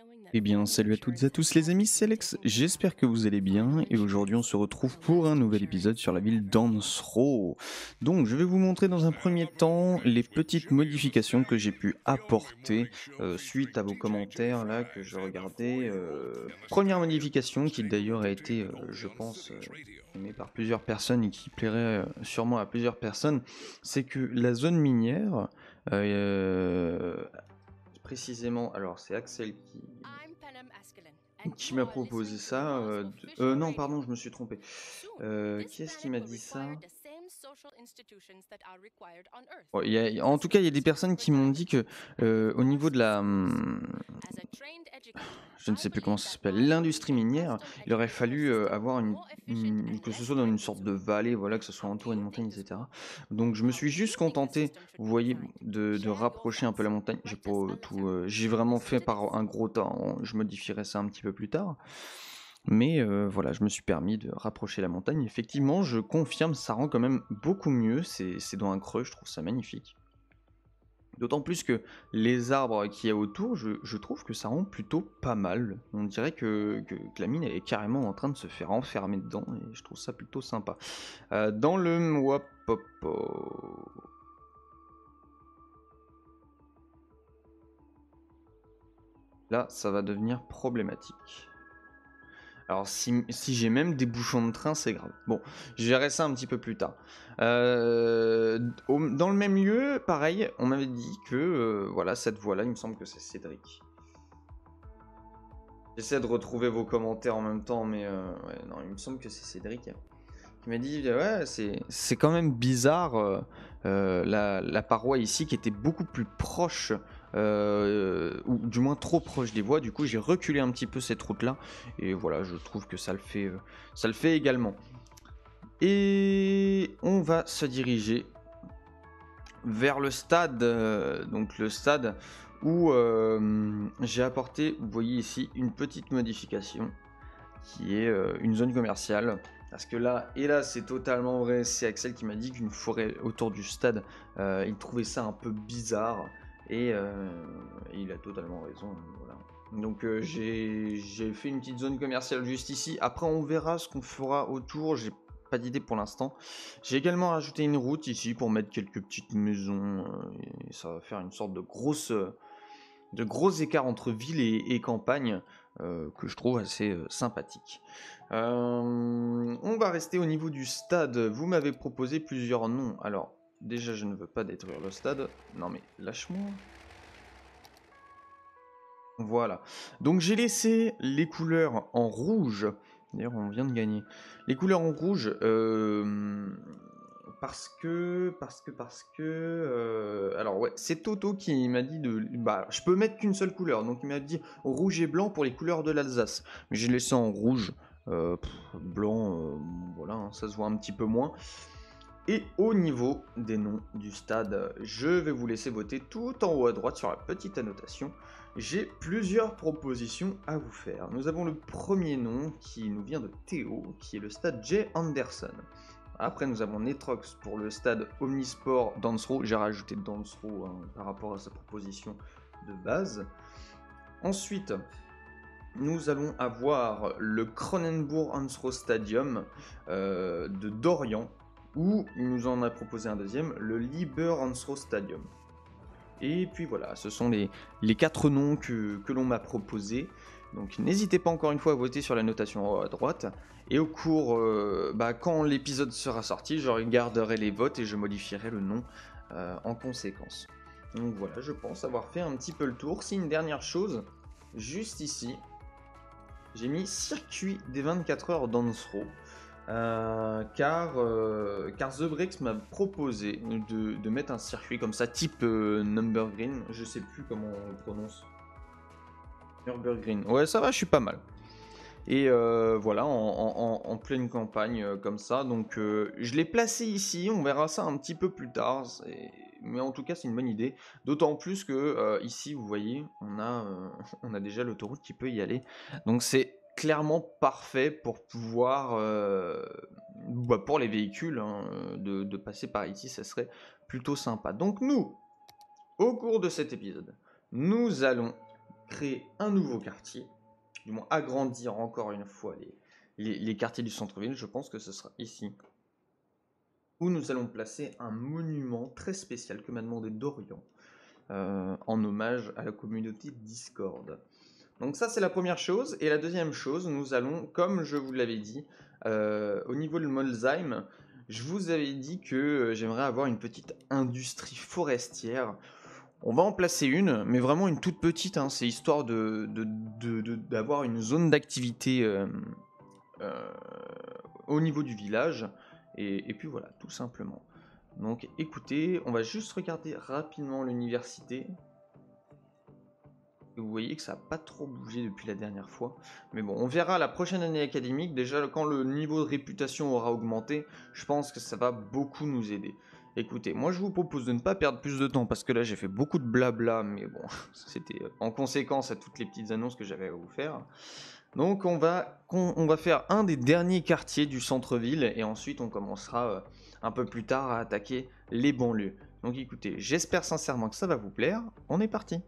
Eh bien, salut à toutes et à tous les amis, c'est Alex, j'espère que vous allez bien, et aujourd'hui on se retrouve pour un nouvel épisode sur la ville d'Ansro. Donc, je vais vous montrer dans un premier temps les petites modifications que j'ai pu apporter suite à vos commentaires là que je regardais. Première modification qui d'ailleurs a été, je pense, aimée par plusieurs personnes et qui plairait sûrement à plusieurs personnes, c'est que la zone minière... précisément, alors c'est Axel qui m'a proposé ça. Non, pardon, je me suis trompé. Qui est-ce qui m'a dit ça? Bon, en tout cas, il y a des personnes qui m'ont dit que au niveau de la... je ne sais plus comment ça s'appelle, l'industrie minière, il aurait fallu avoir que ce soit dans une sorte de vallée, voilà, que ce soit entouré de montagnes, etc. Donc je me suis juste contenté, vous voyez, de rapprocher un peu la montagne. J'ai pas tout, j'ai vraiment fait par un gros tas, je modifierai ça un petit peu plus tard. Mais voilà, je me suis permis de rapprocher la montagne. Effectivement, je confirme, ça rend quand même beaucoup mieux, c'est dans un creux, je trouve ça magnifique. D'autant plus que les arbres qu'il y a autour, je trouve que ça rend plutôt pas mal. On dirait que la mine elle est carrément en train de se faire enfermer dedans, et je trouve ça plutôt sympa. Dans le Mwapopo... Là, ça va devenir problématique. Alors si j'ai même des bouchons de train, c'est grave. Bon, je verrai ça un petit peu plus tard. Dans le même lieu, pareil, on m'avait dit que voilà, cette voie-là, il me semble que c'est Cédric. J'essaie de retrouver vos commentaires en même temps, mais ouais, non, il me semble que c'est Cédric qui m'a dit ouais, c'est quand même bizarre la paroi ici qui était beaucoup plus proche. Ou du moins trop proche des voies, du coup j'ai reculé un petit peu cette route là, et voilà, je trouve que ça le fait également. Et on va se diriger vers le stade, donc le stade où j'ai apporté, vous voyez ici, une petite modification qui est une zone commerciale. Parce que là, et là c'est totalement vrai, c'est Axel qui m'a dit qu'une forêt autour du stade, il trouvait ça un peu bizarre, et il a totalement raison. Voilà. Donc j'ai fait une petite zone commerciale juste ici. Après on verra ce qu'on fera autour, j'ai pas d'idée pour l'instant. J'ai également rajouté une route ici pour mettre quelques petites maisons, et ça va faire une sorte de gros écart entre ville et campagne, que je trouve assez sympathique. On va rester au niveau du stade. Vous m'avez proposé plusieurs noms. Alors, déjà, je ne veux pas détruire le stade. Non mais, lâche-moi. Voilà. Donc j'ai laissé les couleurs en rouge. D'ailleurs, on vient de gagner. Les couleurs en rouge, parce que... alors ouais, c'est Toto qui m'a dit de... Bah, je peux mettre qu'une seule couleur. Donc il m'a dit rouge et blanc pour les couleurs de l'Alsace. Mais j'ai laissé en rouge. Blanc, voilà, hein, ça se voit un petit peu moins. Et au niveau des noms du stade, je vais vous laisser voter tout en haut à droite sur la petite annotation. J'ai plusieurs propositions à vous faire. Nous avons le premier nom qui nous vient de Théo, qui est le stade J. Anderson. Après, nous avons Netrox pour le stade Omnisport Dansro. J'ai rajouté Dansro par rapport à sa proposition de base. Ensuite, nous allons avoir le Cronenbourg Hansro Stadium de Dorian, où il nous en a proposé un deuxième, le Liber Hansro Stadium. Et puis voilà, ce sont les 4 noms que l'on m'a proposés. Donc n'hésitez pas encore une fois à voter sur la notation à droite. Et au cours, quand l'épisode sera sorti, je regarderai les votes et je modifierai le nom en conséquence. Donc voilà, je pense avoir fait un petit peu le tour. C'est une dernière chose, juste ici, j'ai mis circuit des 24 heures d'Ansro. Car The Breaks m'a proposé de mettre un circuit comme ça, type Nürburgring, je sais plus comment on le prononce. Nürburgring, ouais ça va, je suis pas mal. Et voilà, en pleine campagne comme ça, donc je l'ai placé ici, on verra ça un petit peu plus tard, mais en tout cas c'est une bonne idée, d'autant plus que ici vous voyez, on a déjà l'autoroute qui peut y aller, donc c'est clairement parfait pour pouvoir, pour les véhicules, hein, de passer par ici, ça serait plutôt sympa. Donc nous, au cours de cet épisode, nous allons créer un nouveau quartier, du moins agrandir encore une fois les quartiers du centre-ville. Je pense que ce sera ici, où nous allons placer un monument très spécial que m'a demandé Dorian, en hommage à la communauté Discord. Donc ça, c'est la première chose. Et la deuxième chose, nous allons, comme je vous l'avais dit, au niveau de Molsheim, je vous avais dit que j'aimerais avoir une petite industrie forestière. On va en placer une, mais vraiment une toute petite, hein. C'est histoire d'avoir une zone d'activité au niveau du village. Et puis voilà, tout simplement. Donc écoutez, on va juste regarder rapidement l'université. Vous voyez que ça n'a pas trop bougé depuis la dernière fois. Mais bon, on verra la prochaine année académique. Déjà, quand le niveau de réputation aura augmenté, je pense que ça va beaucoup nous aider. Écoutez, moi je vous propose de ne pas perdre plus de temps parce que là j'ai fait beaucoup de blabla, mais bon, c'était en conséquence à toutes les petites annonces que j'avais à vous faire. Donc on va faire un des derniers quartiers du centre-ville et ensuite on commencera un peu plus tard à attaquer les banlieues. Donc écoutez, j'espère sincèrement que ça va vous plaire. On est parti!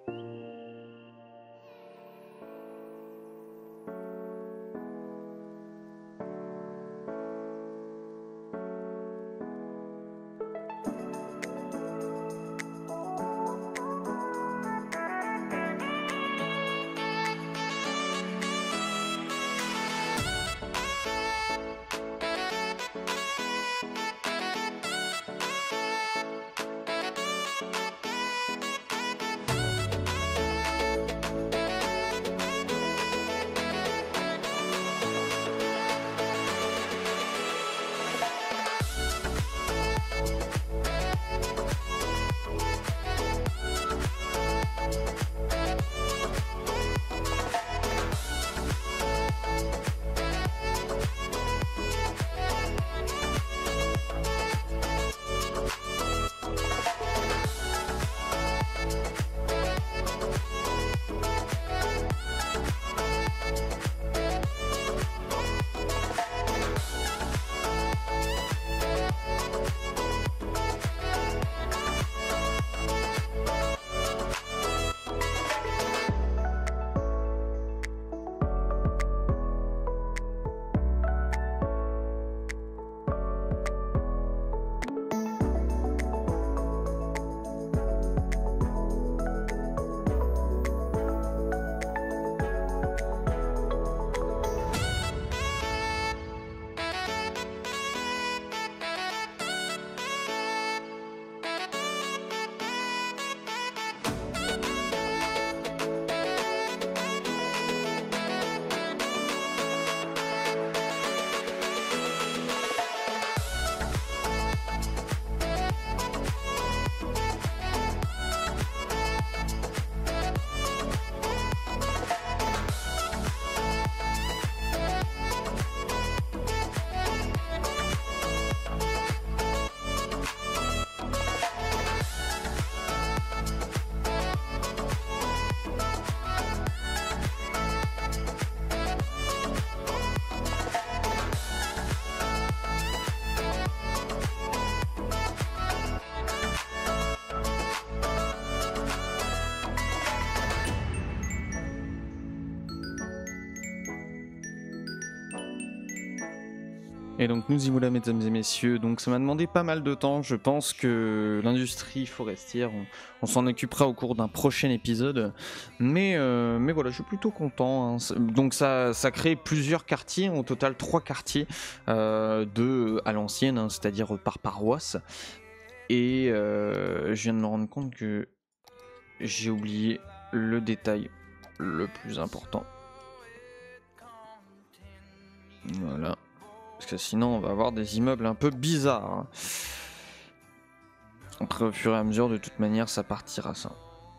Et donc nous y voilà, mesdames et messieurs, donc ça m'a demandé pas mal de temps. Je pense que l'industrie forestière, on s'en occupera au cours d'un prochain épisode, mais voilà, je suis plutôt content, hein. Donc ça crée plusieurs quartiers, au total 3 quartiers à l'ancienne, hein, c'est-à-dire par paroisse. Et je viens de me rendre compte que j'ai oublié le détail le plus important. Voilà. Parce que sinon on va avoir des immeubles un peu bizarres, hein. Après au fur et à mesure, de toute manière, ça partira, ça.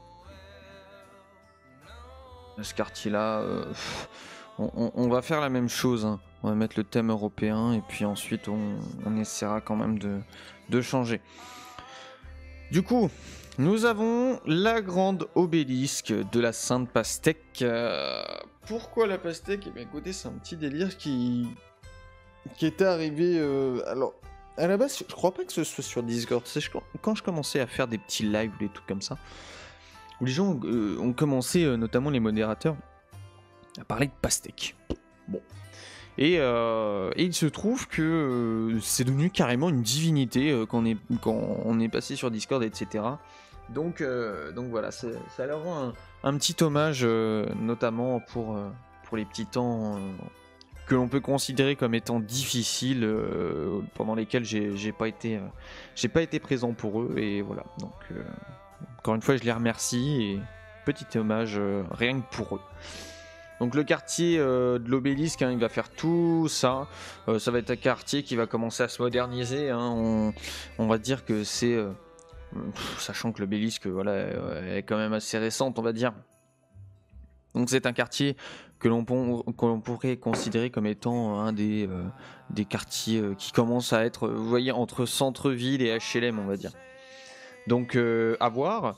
Ce quartier-là, on va faire la même chose, hein. On va mettre le thème européen et puis ensuite on essaiera quand même de changer. Du coup, nous avons la grande obélisque de la Sainte Pastèque. Pourquoi la pastèque? Eh bien écoutez, c'est un petit délire qui était arrivé... alors, à la base, je crois pas que ce soit sur Discord. C'est quand je commençais à faire des petits lives ou des trucs comme ça, où les gens ont commencé, notamment les modérateurs, à parler de pastèque. Bon. Et il se trouve que c'est devenu carrément une divinité quand on est passé sur Discord, etc. Donc voilà, ça leur rend un petit hommage, notamment pour les petits temps que l'on peut considérer comme étant difficiles, pendant lesquels j'ai pas été présent pour eux, et voilà. Donc encore une fois, je les remercie et petit hommage rien que pour eux. Donc le quartier de l'obélisque, hein, il va faire tout ça. Ça va être un quartier qui va commencer à se moderniser, hein. On va dire que c'est... sachant que l'obélisque, voilà, est quand même assez récente, on va dire. Donc c'est un quartier que l'on pourrait considérer comme étant un des quartiers qui commence à être, vous voyez, entre centre-ville et HLM, on va dire. Donc à voir.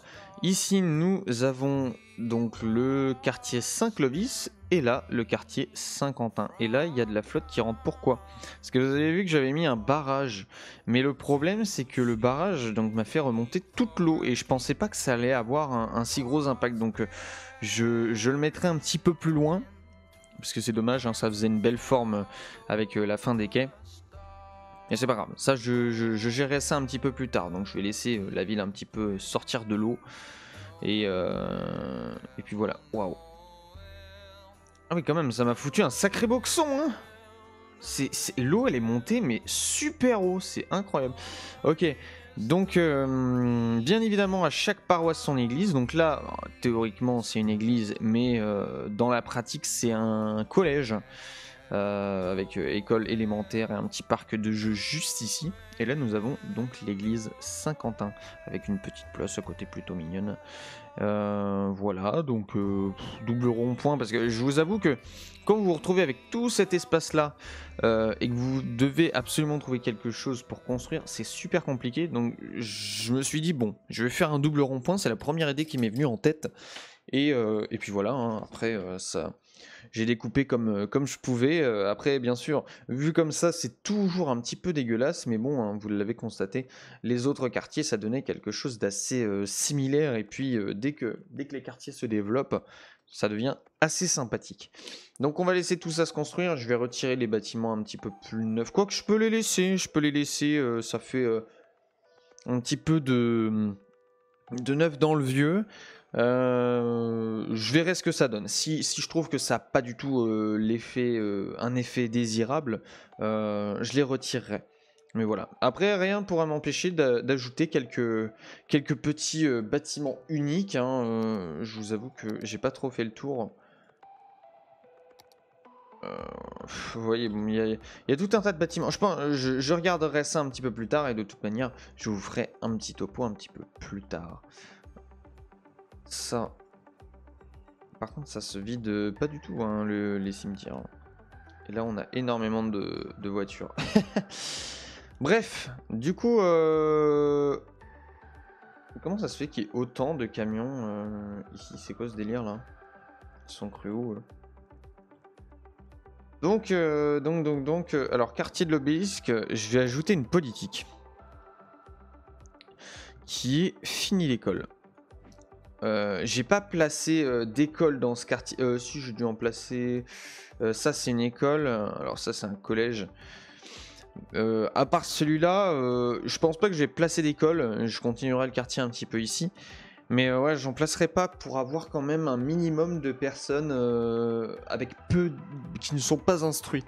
Ici, nous avons donc le quartier Saint-Clovis et là, le quartier Saint-Quentin. Et là, il y a de la flotte qui rentre. Pourquoi? Parce que vous avez vu que j'avais mis un barrage. Mais le problème, c'est que le barrage m'a fait remonter toute l'eau et je pensais pas que ça allait avoir un si gros impact. Donc, je le mettrai un petit peu plus loin. Parce que c'est dommage, hein, ça faisait une belle forme avec la fin des quais. Et c'est pas grave, ça je gérerai ça un petit peu plus tard, donc je vais laisser la ville un petit peu sortir de l'eau. Et puis voilà, waouh. Ah oui quand même, ça m'a foutu un sacré boxon, hein. L'eau elle est montée mais super haut, c'est incroyable. Ok, donc bien évidemment à chaque paroisse son église, donc là théoriquement c'est une église, mais dans la pratique c'est un collège. Avec école élémentaire et un petit parc de jeux juste ici. Et là nous avons donc l'église Saint-Quentin avec une petite place à côté plutôt mignonne. Voilà, donc double rond-point parce que je vous avoue que quand vous vous retrouvez avec tout cet espace là et que vous devez absolument trouver quelque chose pour construire, c'est super compliqué. Donc je me suis dit bon, je vais faire un double rond-point, c'est la première idée qui m'est venue en tête. Et puis voilà, hein, après ça, j'ai découpé comme je pouvais. Après, bien sûr, vu comme ça, c'est toujours un petit peu dégueulasse, mais bon, hein, vous l'avez constaté, les autres quartiers, ça donnait quelque chose d'assez similaire. Et puis, dès que les quartiers se développent, ça devient assez sympathique. Donc, on va laisser tout ça se construire. Je vais retirer les bâtiments un petit peu plus neufs. Quoique, je peux les laisser. Ça fait un petit peu de neuf dans le vieux. Je verrai ce que ça donne. Si je trouve que ça n'a pas du tout un effet désirable, je les retirerai. Mais voilà. Après, rien ne pourra m'empêcher d'ajouter quelques petits bâtiments uniques. Hein. Je vous avoue que j'ai pas trop fait le tour. Vous voyez, il y a tout un tas de bâtiments. Je regarderai ça un petit peu plus tard et de toute manière, je vous ferai un petit topo un petit peu plus tard. Ça. Par contre, ça se vide pas du tout, hein, les cimetières. Et là, on a énormément de voitures. Bref, du coup, comment ça se fait qu'il y ait autant de camions ici? C'est quoi ce délire là? Ils sont crus où donc, alors quartier de l'obélisque, je vais ajouter une politique qui est fini l'école. J'ai pas placé d'école dans ce quartier. Si, j'ai dû en placer. Ça, c'est une école. Alors, ça, c'est un collège. À part celui-là, je pense pas que je vais placer d'école. Je continuerai le quartier un petit peu ici. Mais ouais, j'en placerai pas pour avoir quand même un minimum de personnes avec peu qui ne sont pas instruites.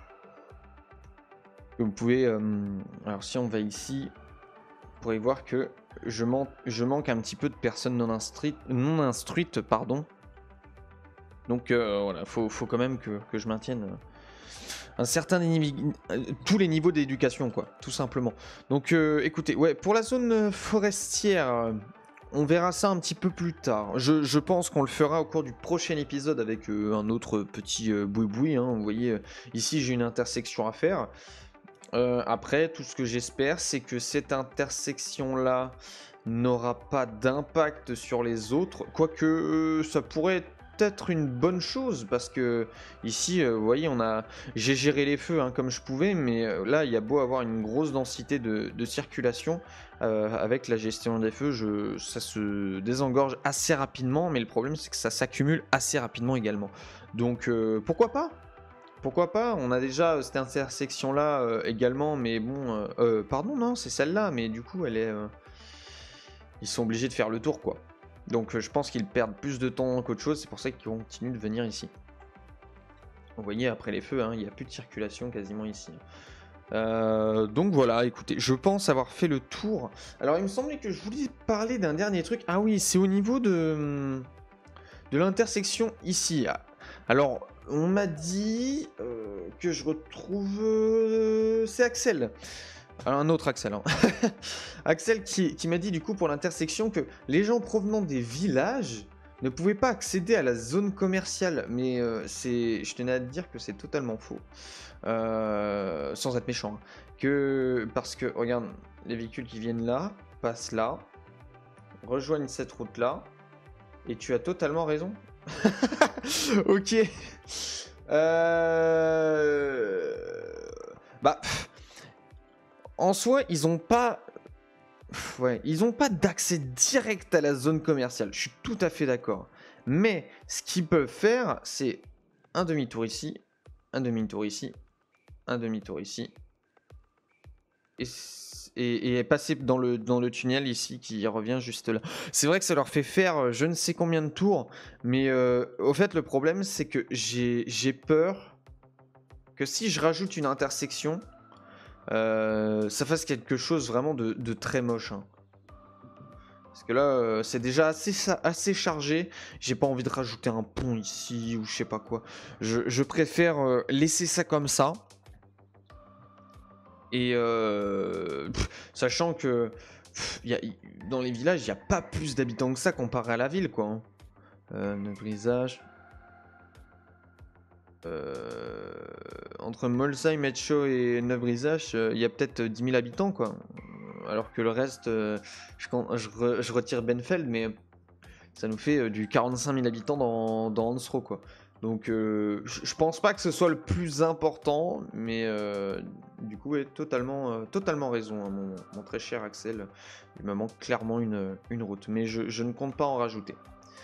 Vous pouvez. Alors, si on va ici, vous pourrez voir que je manque un petit peu de personnes non instruites, pardon. Donc voilà, faut quand même que je maintienne un certain tous les niveaux d'éducation, quoi, tout simplement. Donc écoutez, ouais, pour la zone forestière, on verra ça un petit peu plus tard. Je pense qu'on le fera au cours du prochain épisode avec un autre petit boui-boui. Hein. Vous voyez, ici j'ai une intersection à faire. Après, tout ce que j'espère, c'est que cette intersection-là n'aura pas d'impact sur les autres, quoique ça pourrait être une bonne chose, parce que ici, vous voyez, j'ai géré les feux hein, comme je pouvais, mais là, il y a beau avoir une grosse densité de circulation, avec la gestion des feux, ça se désengorge assez rapidement, mais le problème, c'est que ça s'accumule assez rapidement également. Donc, pourquoi pas ? Pourquoi pas? On a déjà cette intersection-là également, mais bon... pardon, non, c'est celle-là, mais du coup, elle est... Ils sont obligés de faire le tour, quoi. Donc je pense qu'ils perdent plus de temps qu'autre chose, c'est pour ça qu'ils continuent de venir ici. Vous voyez, après les feux, hein, il n'y a plus de circulation quasiment ici. Donc voilà, écoutez, je pense avoir fait le tour. Alors il me semblait que je voulais parler d'un dernier truc. Ah oui, c'est au niveau de l'intersection ici. Alors... On m'a dit que je retrouve... c'est Axel. Alors, un autre Axel. Hein. Axel qui m'a dit du coup pour l'intersection que les gens provenant des villages ne pouvaient pas accéder à la zone commerciale. Mais je tenais à te dire que c'est totalement faux. Sans être méchant. Hein. Parce que, regarde, les véhicules qui viennent là, passent là. rejoignent cette route-là. Et tu as totalement raison. Ok. Bah, en soi, ils ont pas... Ouais, ils ont pas d'accès direct à la zone commerciale. Je suis tout à fait d'accord. Mais ce qu'ils peuvent faire, c'est un demi-tour ici, un demi-tour ici, un demi-tour ici. Et passer dans le tunnel ici qui revient juste là. C'est vrai que ça leur fait faire je ne sais combien de tours. Mais au fait, le problème, c'est que j'ai peur que si je rajoute une intersection... ça fasse quelque chose vraiment de très moche. Hein. Parce que là, c'est déjà assez chargé. J'ai pas envie de rajouter un pont ici ou je sais pas quoi. Je préfère laisser ça comme ça. Et sachant que dans les villages, il n'y a pas plus d'habitants que ça comparé à la ville, quoi. Neuvrisage. Entre Molsheim, Etcho et Neuvrisage, il y a peut-être 10 000 habitants, quoi. Alors que le reste, je retire Benfeld, mais ça nous fait du 45 000 habitants dans Hansro, quoi. Donc je pense pas que ce soit le plus important, mais du coup, totalement raison, hein, mon très cher Axel. Il me manque clairement une route, mais je ne compte pas en rajouter.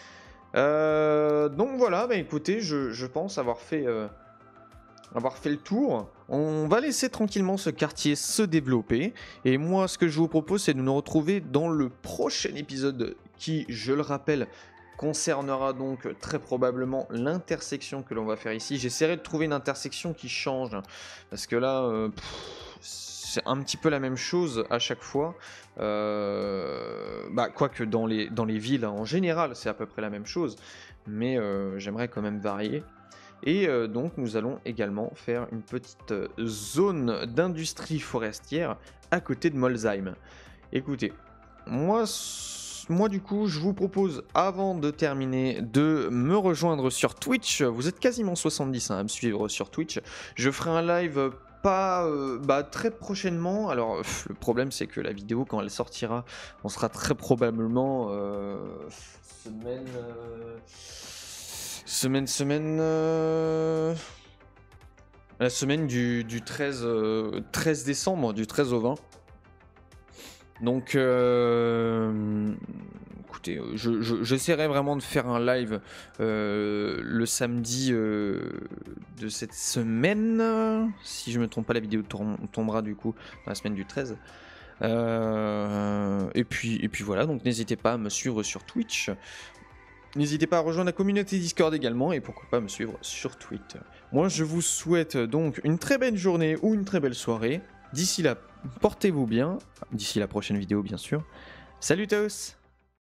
Donc voilà, bah écoutez, je pense avoir fait le tour. On va laisser tranquillement ce quartier se développer. Et moi, ce que je vous propose, c'est de nous retrouver dans le prochain épisode qui, je le rappelle, concernera donc très probablement l'intersection que l'on va faire ici. J'essaierai de trouver une intersection qui change. Parce que là, c'est un petit peu la même chose à chaque fois. Quoique dans les villes, en général, c'est à peu près la même chose. Mais j'aimerais quand même varier. Et donc nous allons également faire une petite zone d'industrie forestière à côté de Molsheim. Écoutez, moi du coup je vous propose avant de terminer de me rejoindre sur Twitch. Vous êtes quasiment 70 à me suivre sur Twitch. Je ferai un live très prochainement. Alors le problème c'est que la vidéo quand elle sortira, on sera très probablement la semaine du 13 décembre, du 13 au 20. Donc, écoutez, j'essaierai vraiment de faire un live le samedi de cette semaine. Si je me trompe pas, la vidéo tombera du coup dans la semaine du 13. Et puis voilà, donc n'hésitez pas à me suivre sur Twitch. N'hésitez pas à rejoindre la communauté Discord également et pourquoi pas me suivre sur Twitter. Moi je vous souhaite donc une très belle journée ou une très belle soirée. D'ici là, portez-vous bien. D'ici la prochaine vidéo bien sûr. Salut tous!